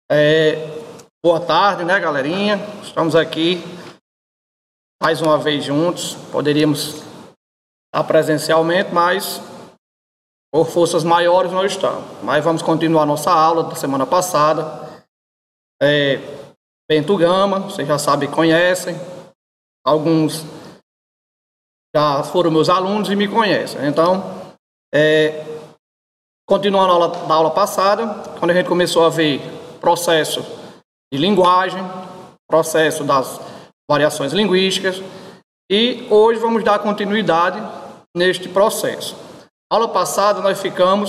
Boa tarde, né, galerinha? Estamos aqui mais uma vez juntos. Poderíamos estar presencialmente, mas por forças maiores não estamos. Mas vamos continuar nossa aula da semana passada. Bento Gama, vocês já sabem, conhecem. Alguns já foram meus alunos e me conhecem. Então, continuando a aula da aula passada, quando a gente começou a ver processo de linguagem, processo das variações linguísticas, e hoje vamos dar continuidade neste processo. Aula passada nós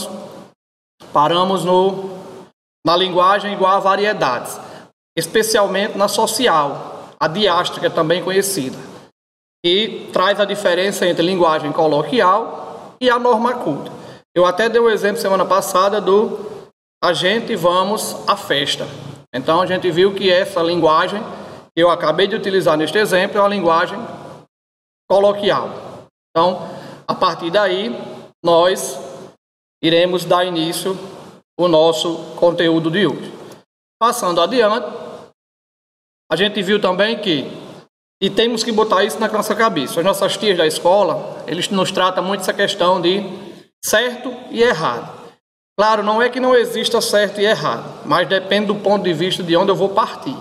paramos na linguagem igual a variedades, especialmente na social, a diástrica também conhecida, que traz a diferença entre linguagem coloquial e a norma culta. Eu até dei o exemplo semana passada do a gente vamos à festa. Então a gente viu que essa linguagem que eu acabei de utilizar neste exemplo é uma linguagem coloquial. Então, a partir daí, nós iremos dar início ao nosso conteúdo de hoje. Passando adiante, a gente viu também e temos que botar isso na nossa cabeça. As nossas tias da escola, eles nos tratam muito essa questão de certo e errado. Claro, não é que não exista certo e errado, mas depende do ponto de vista de onde eu vou partir.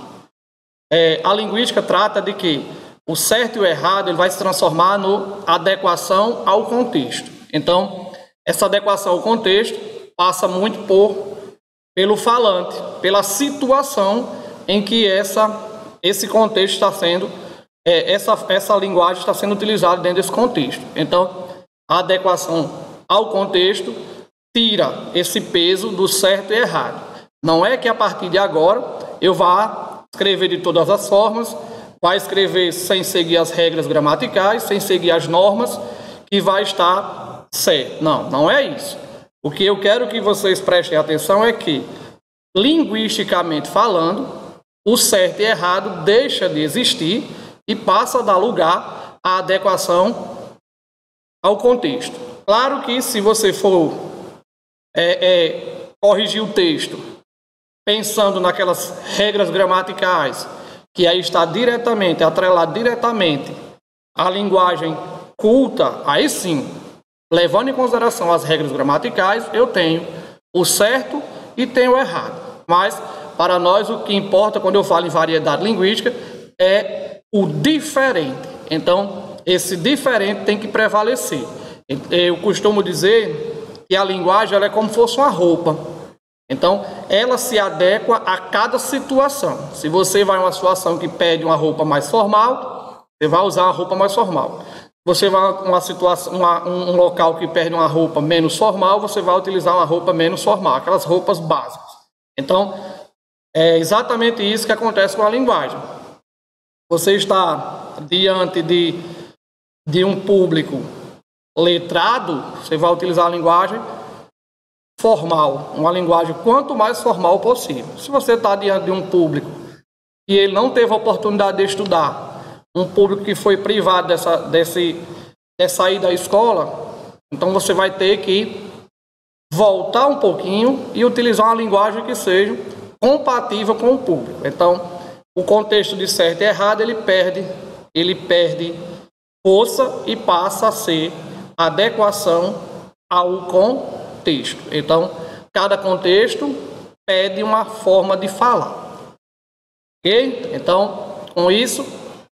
A linguística trata de que o certo e o errado ele vai se transformar na adequação ao contexto. Então, essa adequação ao contexto passa muito pelo falante, pela situação em que esse contexto está sendo, essa linguagem está sendo utilizada dentro desse contexto. Então, a adequação ao contexto tira esse peso do certo e errado. Não é que a partir de agora eu vá escrever de todas as formas, vai escrever sem seguir as regras gramaticais, sem seguir as normas, que vai estar certo. Não, não é isso. O que eu quero que vocês prestem atenção é que, linguisticamente falando, o certo e errado deixa de existir e passa a dar lugar à adequação ao contexto. Claro que se você for corrigir o texto pensando naquelas regras gramaticais, que aí está atrelado diretamente à linguagem culta, aí sim, levando em consideração as regras gramaticais, eu tenho o certo e tenho o errado. Mas, para nós, o que importa quando eu falo em variedade linguística é o diferente. Então, esse diferente tem que prevalecer. Eu costumo dizer que a linguagem ela é como se fosse uma roupa. Então, ela se adequa a cada situação. Se você vai em uma situação que pede uma roupa mais formal, você vai usar uma roupa mais formal. Você vai em uma situação, um local que pede uma roupa menos formal, você vai utilizar uma roupa menos formal, aquelas roupas básicas. Então, é exatamente isso que acontece com a linguagem. Você está diante de um público letrado, você vai utilizar a linguagem formal, uma linguagem quanto mais formal possível. Se você está diante de um público e ele não teve a oportunidade de estudar, um público que foi privado de sair da escola, então você vai ter que voltar um pouquinho e utilizar uma linguagem que seja compatível com o público. Então, o contexto de certo e errado, ele perde força e passa a ser adequação ao contexto. Então, cada contexto pede uma forma de falar. Ok? Então, com isso,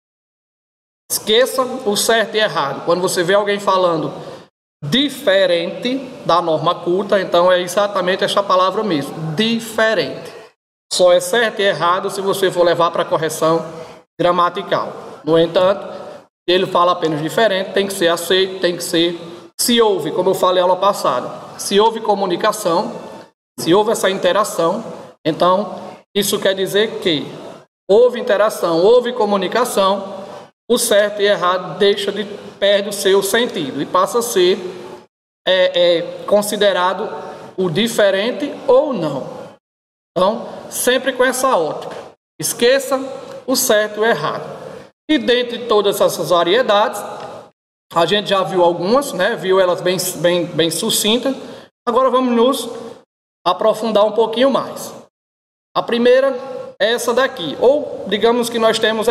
esqueça o certo e errado. Quando você vê alguém falando diferente da norma culta, então é exatamente essa palavra mesmo, diferente. Só é certo e errado se você for levar para a correção gramatical. No entanto, ele fala apenas diferente, tem que ser aceito, tem que ser, se houve, como eu falei na aula passada, se houve comunicação, se houve essa interação, então isso quer dizer que houve interação, houve comunicação, o certo e errado perde o seu sentido e passa a ser considerado o diferente ou não. Então, sempre com essa ótica, esqueça o certo e o errado. E dentre todas essas variedades, a gente já viu algumas, né? Viu elas bem sucintas. Agora vamos nos aprofundar um pouquinho mais. A primeira é essa daqui, ou digamos que nós temos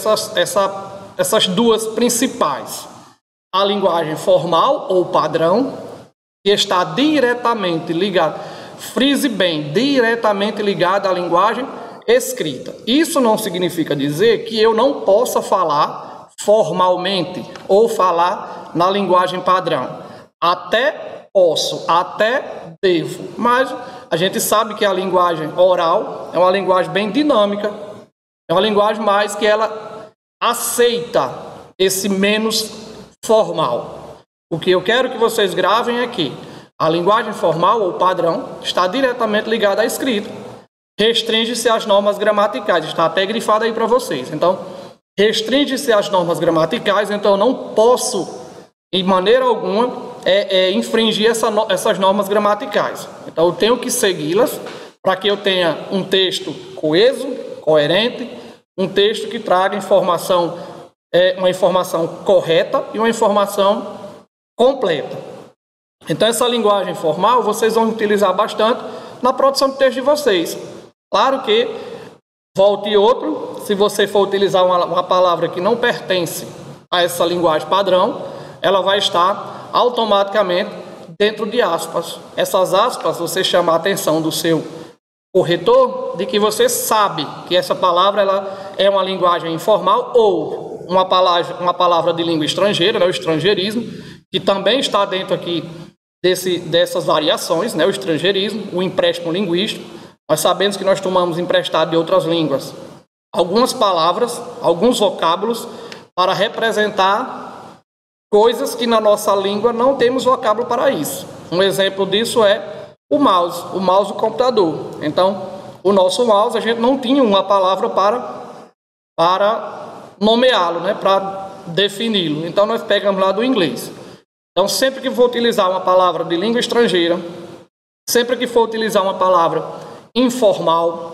essas duas principais. A linguagem formal ou padrão, que está diretamente ligada, frise bem, diretamente ligada à linguagem escrita. Isso não significa dizer que eu não possa falar formalmente ou falar na linguagem padrão. Até posso, até devo, mas a gente sabe que a linguagem oral é uma linguagem bem dinâmica, é uma linguagem mais que ela aceita esse menos formal. O que eu quero que vocês gravem é que a linguagem formal ou padrão está diretamente ligada à escrita. Restringe-se às normas gramaticais, está até grifado aí para vocês. Então, restringe-se às normas gramaticais, então eu não posso, em maneira alguma, infringir essas normas gramaticais. Então, eu tenho que segui-las para que eu tenha um texto coeso, coerente, um texto que traga informação, uma informação correta e uma informação completa. Então, essa linguagem formal vocês vão utilizar bastante na produção de texto de vocês. Claro que, volte outro, se você for utilizar uma palavra que não pertence a essa linguagem padrão, ela vai estar automaticamente dentro de aspas. Essas aspas, você chama a atenção do seu corretor de que você sabe que essa palavra ela é uma linguagem informal ou uma palavra de língua estrangeira, né, o estrangeirismo, que também está dentro aqui dessas variações, né, o estrangeirismo, o empréstimo linguístico. Nós sabemos que nós tomamos emprestado de outras línguas algumas palavras, alguns vocábulos para representar coisas que na nossa língua não temos vocábulo para isso. Um exemplo disso é o mouse do computador. Então, o nosso mouse, a gente não tinha uma palavra para nomeá-lo, né, para defini-lo. Então, nós pegamos lá do inglês. Então, sempre que for utilizar uma palavra de língua estrangeira, sempre que for utilizar uma palavra informal,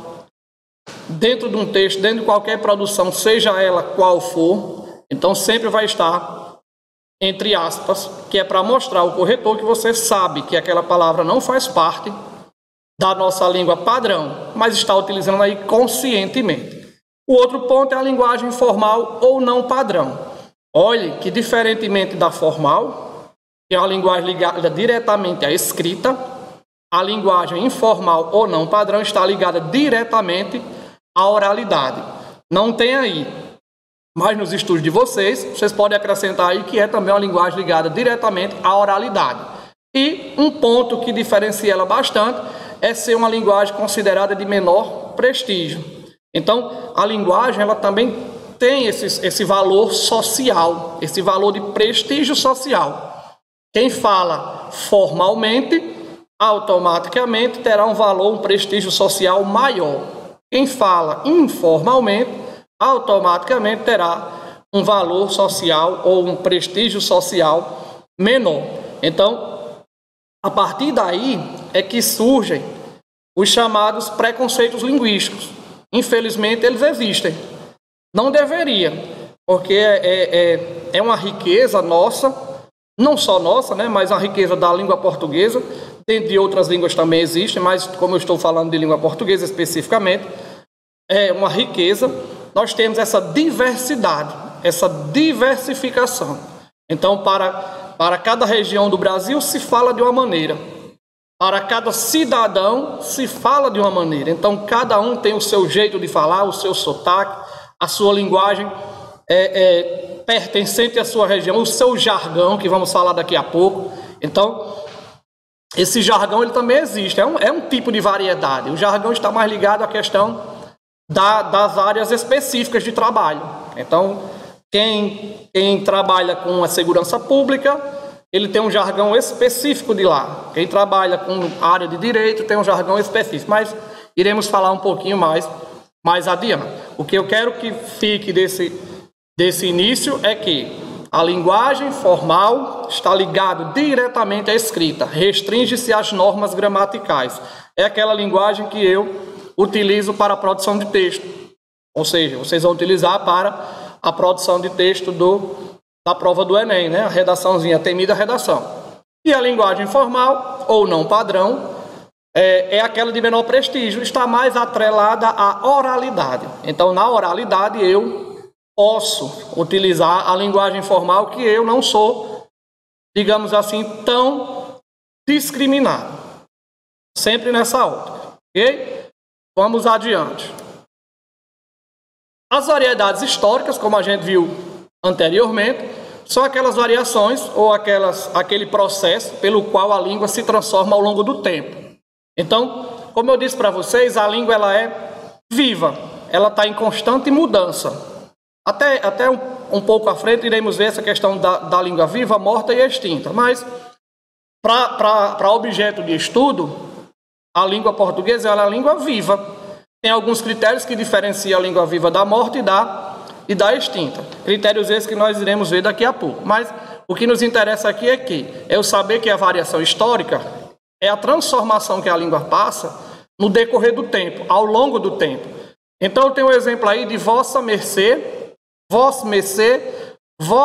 dentro de um texto, dentro de qualquer produção, seja ela qual for, então sempre vai estar entre aspas, que é para mostrar ao corretor que você sabe que aquela palavra não faz parte da nossa língua padrão, mas está utilizando aí conscientemente. O outro ponto é a linguagem formal ou não padrão. Olhe que, diferentemente da formal, que é uma linguagem ligada diretamente à escrita, a linguagem informal ou não padrão está ligada diretamente à oralidade. Não tem aí, mas nos estudos de vocês podem acrescentar aí que é também uma linguagem ligada diretamente à oralidade. E um ponto que diferencia ela bastante é ser uma linguagem considerada de menor prestígio. Então, a linguagem ela também tem esse valor social, esse valor de prestígio social. Quem fala formalmente, automaticamente terá um valor, um prestígio social maior. Quem fala informalmente, automaticamente terá um valor social ou um prestígio social menor. Então, a partir daí é que surgem os chamados preconceitos linguísticos. Infelizmente, eles existem. Não deveria, porque é uma riqueza nossa, não só nossa, né, mas a riqueza da língua portuguesa. Dentre outras línguas também existem, mas como eu estou falando de língua portuguesa especificamente, é uma riqueza. Nós temos essa diversidade, essa diversificação. Então, para cada região do Brasil se fala de uma maneira. Para cada cidadão se fala de uma maneira. Então, cada um tem o seu jeito de falar, o seu sotaque, a sua linguagem pertencente à sua região, o seu jargão, que vamos falar daqui a pouco. Então, esse jargão ele também existe, é um tipo de variedade. O jargão está mais ligado à questão das áreas específicas de trabalho. Então, quem trabalha com a segurança pública, ele tem um jargão específico de lá. Quem trabalha com a área de direito tem um jargão específico, mas iremos falar um pouquinho mais adiante. O que eu quero que fique desse início é que a linguagem formal está ligada diretamente à escrita, restringe-se às normas gramaticais. É aquela linguagem que eu utilizo para a produção de texto. Ou seja, vocês vão utilizar para a produção de texto da prova do Enem, né? A redaçãozinha, a temida redação. E a linguagem formal, ou não padrão, é aquela de menor prestígio, está mais atrelada à oralidade. Então, na oralidade, eu posso utilizar a linguagem formal, que eu não sou, digamos assim, tão discriminado. Sempre nessa ótica, ok? Vamos adiante. As variedades históricas, como a gente viu anteriormente, são aquelas variações ou aquele processo pelo qual a língua se transforma ao longo do tempo. Então, como eu disse para vocês, a língua ela é viva, ela está em constante mudança. Até um pouco à frente iremos ver essa questão da língua viva, morta e extinta. Mas, para objeto de estudo, a língua portuguesa ela é a língua viva. Tem alguns critérios que diferenciam a língua viva da morta e da extinta. Critérios esses que nós iremos ver daqui a pouco. Mas o que nos interessa aqui é eu saber que a variação histórica é a transformação que a língua passa no decorrer do tempo, ao longo do tempo. Então, eu tenho um exemplo aí de vossa mercê, vós mercê,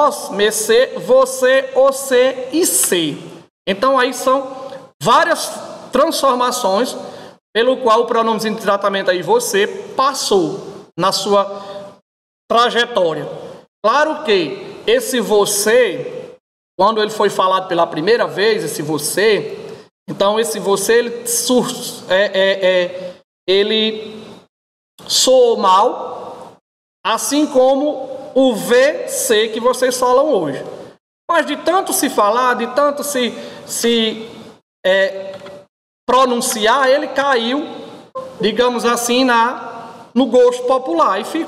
você, você e se. Então, aí são várias transformações pelo qual o pronome de tratamento aí você passou na sua trajetória. Claro que esse você, quando ele foi falado pela primeira vez, esse você, então esse você ele soou mal, assim como o VC que vocês falam hoje. Mas de tanto se falar, de tanto se pronunciar, ele caiu, digamos assim, no gosto popular e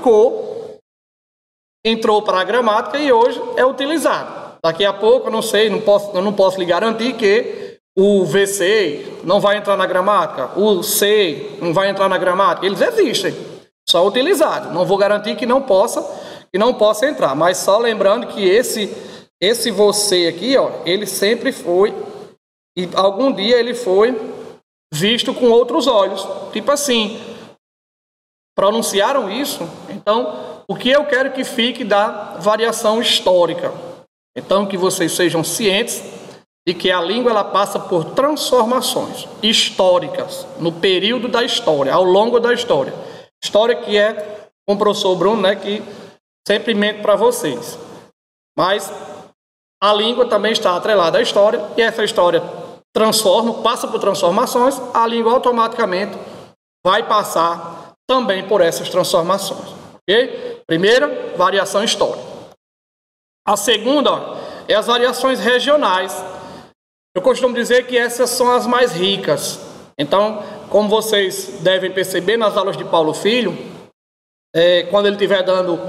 entrou para a gramática e hoje é utilizado. Daqui a pouco, eu não sei, eu não posso lhe garantir que o VC não vai entrar na gramática, o C não vai entrar na gramática. Eles existem, só utilizados. Não vou garantir que não possa entrar, mas só lembrando que esse você aqui, ó, ele sempre foi, e algum dia ele foi visto com outros olhos. Tipo assim, pronunciaram isso, então o que eu quero que fique da variação histórica. Então que vocês sejam cientes de que a língua ela passa por transformações históricas no período da história, ao longo da história. História que é com o professor Bruno, né, que sempre mente para vocês. Mas a língua também está atrelada à história, e essa história passa por transformações, a língua automaticamente vai passar também por essas transformações. Ok? Primeira, variação histórica. A segunda, é as variações regionais. Eu costumo dizer que essas são as mais ricas. Então, como vocês devem perceber nas aulas de Paulo Filho, quando ele estiver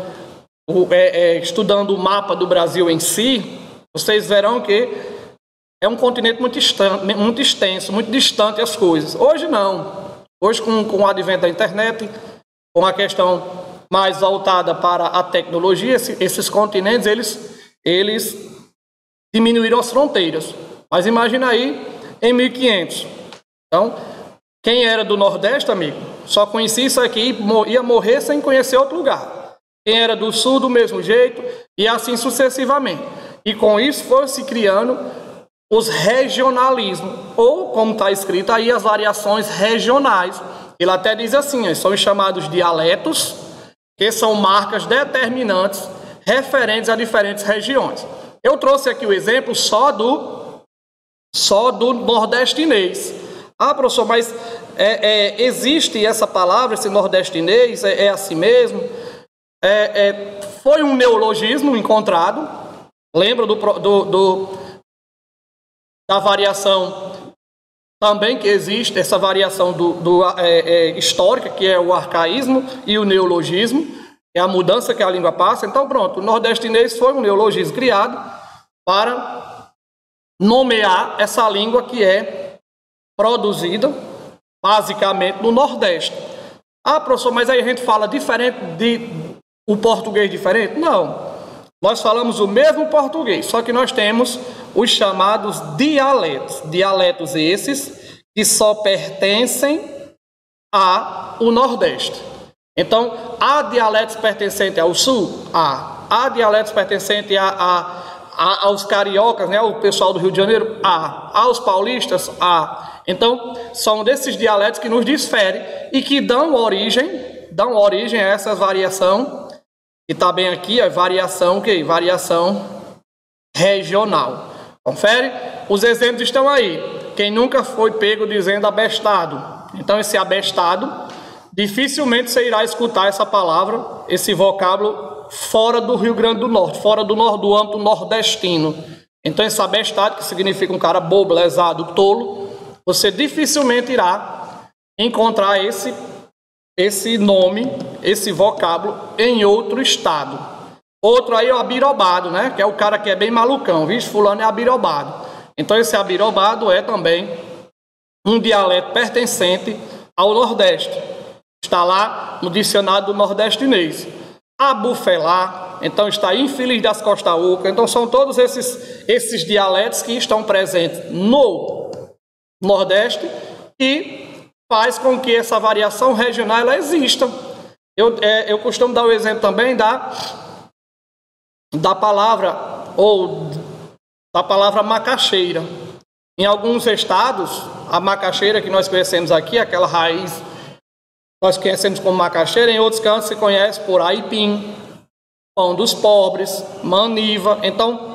estudando o mapa do Brasil em si, vocês verão que é um continente muito extenso, muito distante as coisas. Hoje não. Hoje, com o advento da internet, com a questão mais voltada para a tecnologia, esses continentes, eles diminuíram as fronteiras. Mas imagina aí, em 1500. Então, quem era do Nordeste, amigo, só conhecia isso aqui, ia morrer sem conhecer outro lugar. Quem era do Sul, do mesmo jeito, e assim sucessivamente. E com isso foi se criando os regionalismos, ou, como está escrito aí, as variações regionais. Ele até diz assim, são os chamados dialetos, que são marcas determinantes referentes a diferentes regiões. Eu trouxe aqui o exemplo só do nordestinês. Ah, professor, mas existe essa palavra, esse nordestinês, é assim mesmo? Foi um neologismo encontrado. Lembra da variação também que existe, essa variação histórica, que é o arcaísmo e o neologismo, é a mudança que a língua passa. Então, pronto, o nordestinês foi um neologismo criado para nomear essa língua que é produzida basicamente no Nordeste. Ah, professor, mas aí a gente fala diferente o português diferente? Não. Nós falamos o mesmo português, só que nós temos os chamados dialetos. Dialetos esses que só pertencem ao Nordeste. Então, há dialetos pertencentes ao Sul? Há dialetos pertencentes aos cariocas, né, o pessoal do Rio de Janeiro? Há. Aos paulistas? Há. Então, são desses dialetos que nos diferem e que dão origem a essa variação, que está bem aqui, a variação, variação regional. Confere? Os exemplos estão aí. Quem nunca foi pego dizendo abestado? Então, esse abestado, dificilmente você irá escutar essa palavra, esse vocábulo, fora do Rio Grande do Norte, fora do âmbito nordestino. Então, esse abestado, que significa um cara bobo, lesado, tolo, você dificilmente irá encontrar esse nome, esse vocábulo em outro estado. Outro aí é o abirobado, né? Que é o cara que é bem malucão, viu? Fulano é abirobado. Então, esse abirobado é também um dialeto pertencente ao Nordeste. Está lá no dicionário do nordestinês. Abufelar, então está infeliz das Costa Oca. Então, são todos esses dialetos que estão presentes no Nordeste e faz com que essa variação regional ela exista. Eu costumo dar o exemplo também da palavra macaxeira. Em alguns estados, a macaxeira que nós conhecemos aqui, aquela raiz nós conhecemos como macaxeira, em outros cantos se conhece por aipim, pão dos pobres, maniva. Então,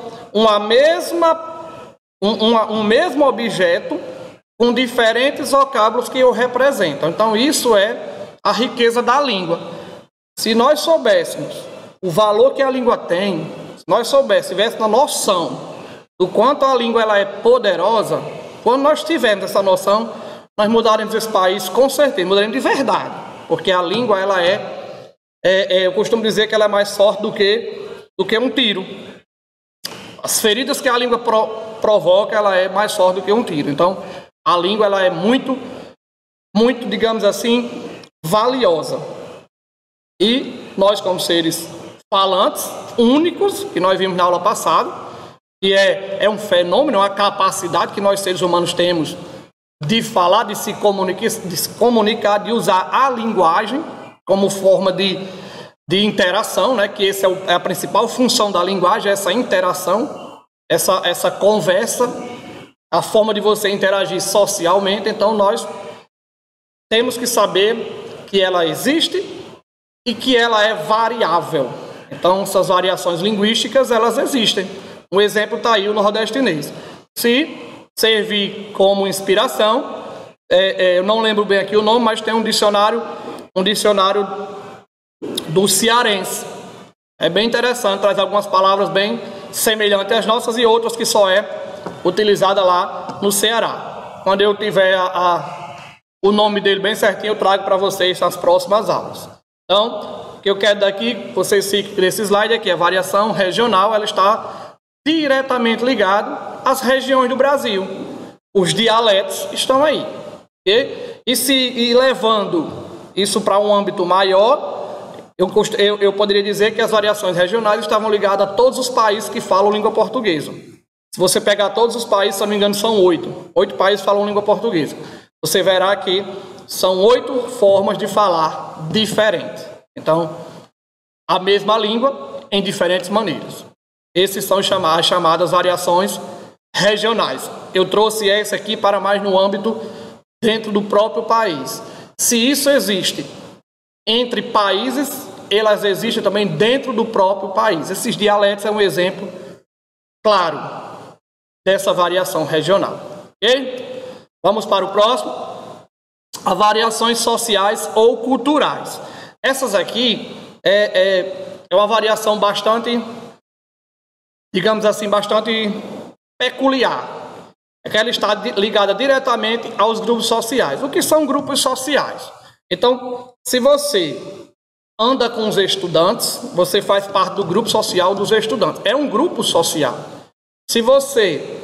um mesmo objeto com diferentes vocábulos que o representam. Então, isso é a riqueza da língua. Se nós soubéssemos o valor que a língua tem, se nós tivéssemos a noção do quanto a língua ela é poderosa, quando nós tivermos essa noção, nós mudaremos esse país com certeza, mudaremos de verdade, porque a língua ela eu costumo dizer que ela é mais forte do que um tiro. As feridas que a língua provoca, ela é mais forte do que um tiro. Então, a língua ela é muito, muito, digamos assim, valiosa. E nós, como seres falantes, únicos, que nós vimos na aula passada, que é um fenômeno, uma capacidade que nós seres humanos temos de falar, de se comunicar, de usar a linguagem como forma de interação, né? Que essa é a principal função da linguagem, essa interação, essa conversa, a forma de você interagir socialmente. Então, nós temos que saber que ela existe e que ela é variável. Então, essas variações linguísticas, elas existem. Um exemplo está aí, o nordestinês. Se servir como inspiração, eu não lembro bem aqui o nome, mas tem um dicionário do cearense. É bem interessante, traz algumas palavras bem semelhantes às nossas e outras que só é utilizada lá no Ceará. Quando eu tiver o nome dele bem certinho, eu trago para vocês nas próximas aulas. Então, o que eu quero daqui, vocês fiquem nesse slide aqui, a variação regional, ela está diretamente ligada às regiões do Brasil. Os dialetos estão aí. Okay? E levando isso para um âmbito maior, eu poderia dizer que as variações regionais estavam ligadas a todos os países que falam língua portuguesa. Se você pegar todos os países, se não me engano, são 8. 8 países falam língua portuguesa. Você verá que são 8 formas de falar diferentes. Então, a mesma língua em diferentes maneiras. Esses são as chamadas variações regionais. Eu trouxe essa aqui para mais no âmbito dentro do próprio país. Se isso existe entre países, elas existem também dentro do próprio país. Esses dialetos é um exemplo claro dessa variação regional. Ok? Vamos para o próximo. As variações sociais ou culturais. Essas aqui é uma variação bastante, digamos assim, bastante peculiar. É que ela está ligada diretamente aos grupos sociais. O que são grupos sociais? Então, se você anda com os estudantes, você faz parte do grupo social dos estudantes. É um grupo social. Se você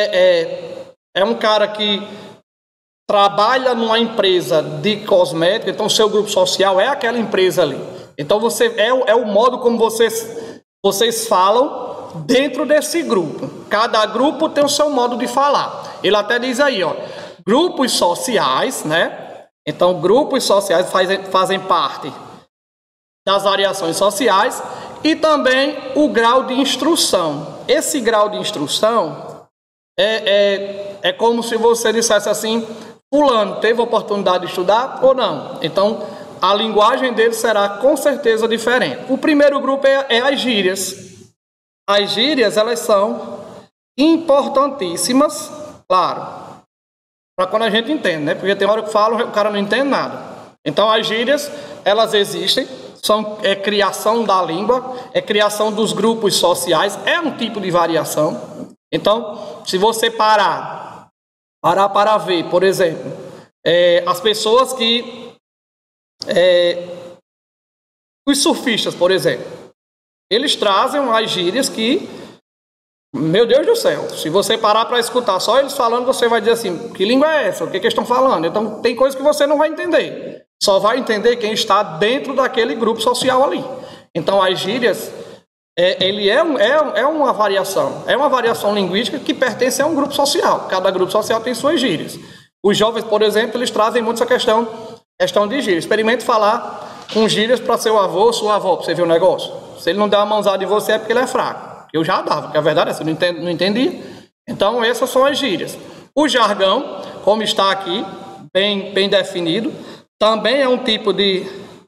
é um cara que trabalha numa empresa de cosmética, então seu grupo social é aquela empresa ali. Então, você é o modo como vocês falam dentro desse grupo. Cada grupo tem o seu modo de falar. Ele até diz aí, ó, grupos sociais, né? Então, grupos sociais fazem parte das variações sociais e também o grau de instrução. Esse grau de instrução é como se você dissesse assim, fulano teve a oportunidade de estudar ou não. Então, a linguagem dele será com certeza diferente. O primeiro grupo é as gírias. As gírias, elas são importantíssimas, claro, para quando a gente entende, né? Porque tem hora que fala, o cara não entende nada. Então, as gírias, elas existem, é criação da língua, é criação dos grupos sociais, é um tipo de variação. Então, se você parar para ver, por exemplo, as pessoas que... os surfistas, por exemplo, eles trazem umas gírias que, meu Deus do céu, se você parar para escutar só eles falando, você vai dizer assim, que língua é essa? O que eles estão falando? Então, tem coisas que você não vai entender. Só vai entender quem está dentro daquele grupo social ali. Então, as gírias, ele é uma variação linguística que pertence a um grupo social. Cada grupo social tem suas gírias. Os jovens, por exemplo, eles trazem muito essa questão de gírias. Experimente falar com gírias para seu avô ou sua avó, para você ver o negócio. Se ele não der uma mãozada em você, é porque ele é fraco. Eu já dava, porque a verdade é que eu não entendi. Então, essas são as gírias. O jargão, como está aqui, bem definido, também é um tipo de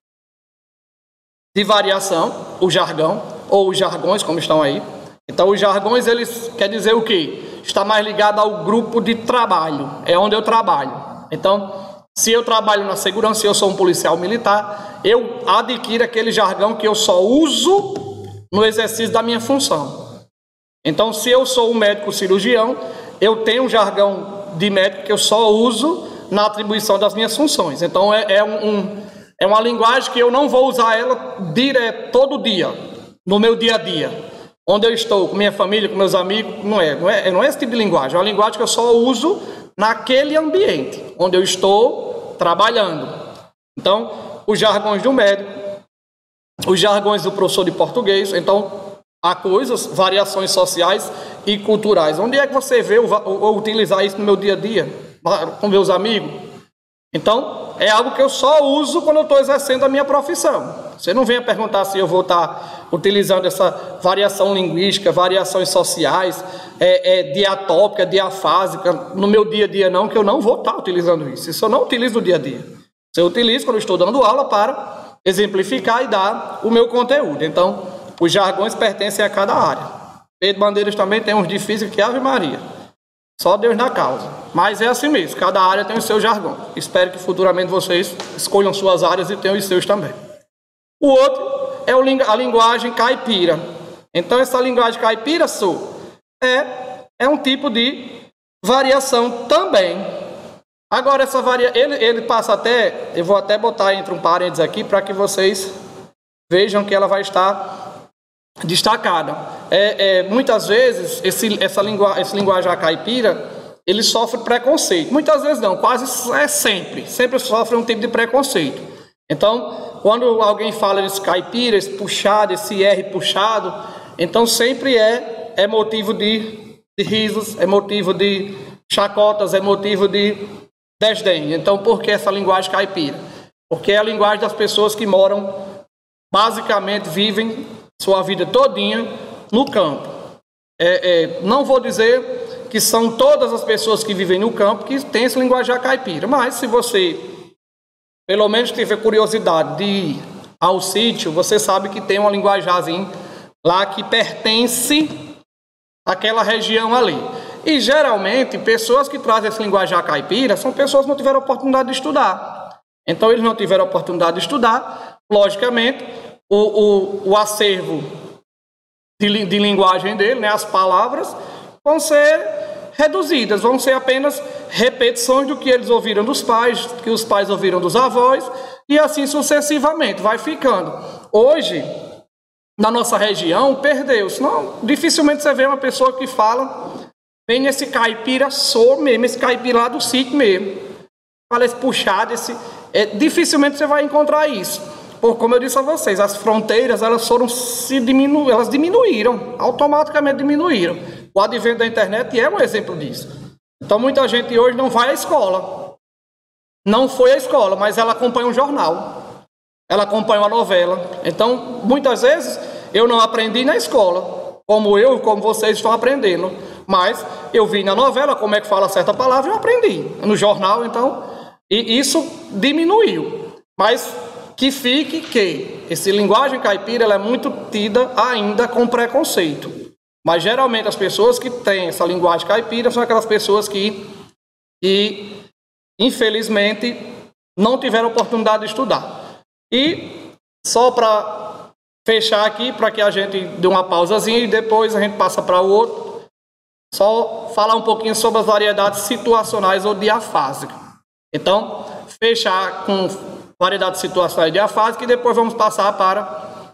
variação, o jargão, ou os jargões, como estão aí. Então, os jargões, eles quer dizer o quê? Está mais ligado ao grupo de trabalho, é onde eu trabalho. Então, se eu trabalho na segurança, se eu sou um policial militar, eu adquiro aquele jargão que eu só uso no exercício da minha função. Então, se eu sou um médico cirurgião, eu tenho um jargão de médico que eu só uso na atribuição das minhas funções. Então, é uma linguagem que eu não vou usar ela direto, todo dia, no meu dia a dia. Onde eu estou, com minha família, com meus amigos, não é esse tipo de linguagem. É uma linguagem que eu só uso naquele ambiente, onde eu estou trabalhando. Então, os jargões do médico, os jargões do professor de português. Então, há coisas, variações sociais e culturais. Onde é que você vê ou utilizar isso no meu dia a dia, com meus amigos? Então, é algo que eu só uso quando eu estou exercendo a minha profissão. Você não venha perguntar se eu vou estar utilizando essa variação linguística, variações sociais, diatópica, diafásica, no meu dia a dia não, que eu não vou estar utilizando isso. Isso eu não utilizo no dia a dia. Isso eu utilizo quando eu estou dando aula para exemplificar e dar o meu conteúdo. Então, os jargões pertencem a cada área. Pedro Bandeiras também tem uns de física que Ave Maria. Só Deus na causa. Mas é assim mesmo, cada área tem o seu jargão. Espero que futuramente vocês escolham suas áreas e tenham os seus também. O outro é a linguagem caipira. Então, essa linguagem caipira é um tipo de variação também. Agora, ele passa até, eu vou até botar entre um parênteses aqui para que vocês vejam que ela vai estar destacada. Muitas vezes, esse linguajar caipira, ele sofre preconceito. Muitas vezes não, quase sempre sofre um tipo de preconceito. Então, quando alguém fala desse caipira, esse puxado, esse R puxado, então sempre é motivo de risos, é motivo de chacotas, é motivo de desdém. Então, por que essa linguagem caipira? Porque é a linguagem das pessoas que moram, basicamente, vivem sua vida todinha no campo. Não vou dizer que são todas as pessoas que vivem no campo que têm esse linguajar caipira, mas se você pelo menos tiver curiosidade de ir ao sítio, você sabe que tem uma linguajarzinha lá que pertence àquela região ali. E geralmente, pessoas que trazem esse linguajar caipira são pessoas que não tiveram oportunidade de estudar. Então, eles não tiveram oportunidade de estudar, logicamente, o acervo de linguagem dele, né, as palavras, vão ser reduzidas, vão ser apenas repetições do que eles ouviram dos pais, que os pais ouviram dos avós, e assim sucessivamente, vai ficando. Hoje, na nossa região, perdeu-se. Dificilmente você vê uma pessoa que fala, vem esse caipira mesmo, esse caipira lá do sítio mesmo. Fala esse puxado, dificilmente você vai encontrar isso. Como eu disse a vocês, as fronteiras elas diminuíram, automaticamente diminuíram. O advento da internet é um exemplo disso. Então, muita gente hoje não vai à escola. Não foi à escola, mas ela acompanha um jornal. Ela acompanha uma novela. Então, muitas vezes, eu não aprendi na escola, como vocês estão aprendendo. mas eu vi na novela como é que fala certa palavra e eu aprendi. No jornal, então, e isso diminuiu. Mas que fique que essa linguagem caipira ela é muito tida ainda com preconceito. Mas geralmente as pessoas que têm essa linguagem caipira são aquelas pessoas que infelizmente não tiveram oportunidade de estudar. E só para fechar aqui, para que a gente dê uma pausazinha e depois a gente passa para o outro, só falar um pouquinho sobre as variedades situacionais ou diafásicas. Então, fechar com variedades situacionais e diafásicas e depois vamos passar para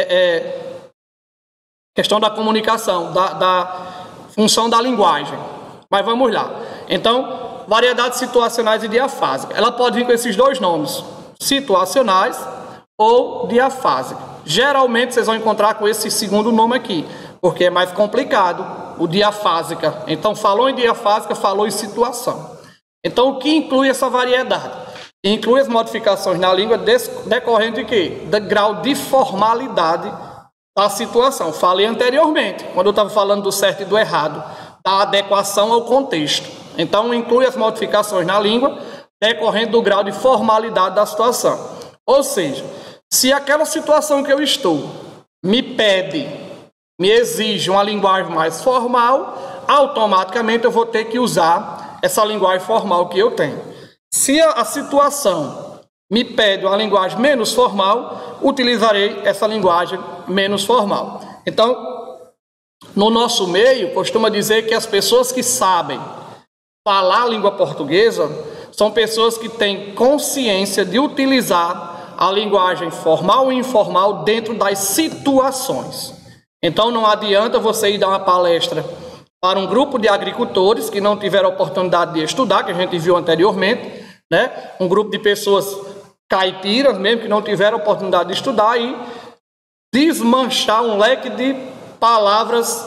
questão da comunicação, da função da linguagem. Mas vamos lá. Então, variedades situacionais e diafásicas. Ela pode vir com esses dois nomes, situacionais ou diafásica. Geralmente vocês vão encontrar com esse segundo nome aqui, porque é mais complicado, o diafásica. Então, falou em diafásica, falou em situação. Então, o que inclui essa variedade? Inclui as modificações na língua decorrente de quê? Do grau de formalidade da situação. Falei anteriormente, quando eu estava falando do certo e do errado, da adequação ao contexto. Então, inclui as modificações na língua decorrente do grau de formalidade da situação. Ou seja, se aquela situação que eu estou me pede, me exige uma linguagem mais formal, automaticamente eu vou ter que usar essa linguagem formal que eu tenho. Se a situação me pede uma linguagem menos formal, utilizarei essa linguagem menos formal. Então, no nosso meio, costuma dizer que as pessoas que sabem falar a língua portuguesa são pessoas que têm consciência de utilizar a linguagem formal e informal dentro das situações. Então, não adianta você ir dar uma palestra para um grupo de agricultores que não tiveram oportunidade de estudar, que a gente viu anteriormente, né? Um grupo de pessoas caipiras mesmo que não tiveram oportunidade de estudar e desmanchar um leque de palavras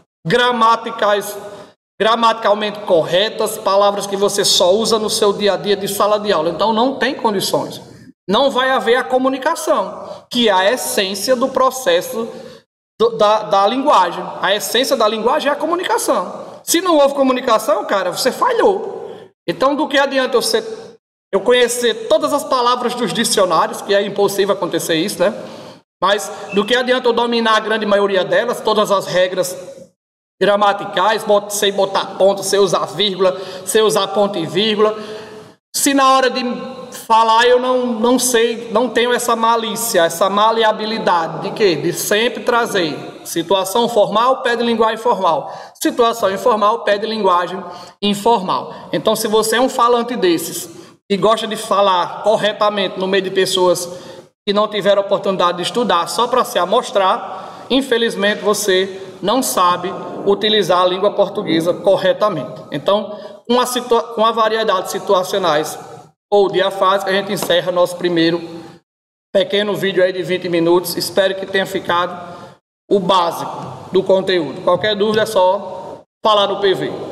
gramaticalmente corretas, palavras que você só usa no seu dia a dia de sala de aula. Então não tem condições. Não vai haver a comunicação, que é a essência do processo da linguagem. A essência da linguagem é a comunicação. Se não houve comunicação, cara, você falhou. Então, do que adianta eu conhecer todas as palavras dos dicionários, que é impossível acontecer isso, né? Mas do que adianta eu dominar a grande maioria delas, todas as regras gramaticais, sei botar ponto, sei usar vírgula, sei usar ponto e vírgula, se na hora de falar eu não sei, não tenho essa malícia, essa maleabilidade de quê? De sempre trazer situação formal, pede linguagem formal, situação informal, pede linguagem informal. Então, se você é um falante desses e gosta de falar corretamente no meio de pessoas que não tiveram oportunidade de estudar só para se amostrar, infelizmente você não sabe utilizar a língua portuguesa corretamente. Então, com a variedade de situacionais ou diafásicas, a gente encerra nosso primeiro pequeno vídeo aí de 20 minutos. Espero que tenha ficado o básico do conteúdo. Qualquer dúvida é só falar no PV.